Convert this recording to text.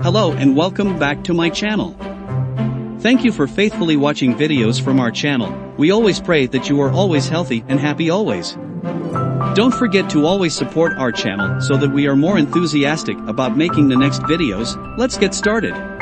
Hello and welcome back to my channel. Thank you for faithfully watching videos from our channel. We always pray that you are always healthy and happy always. Don't forget to always support our channel so that we are more enthusiastic about making the next videos. Let's get started.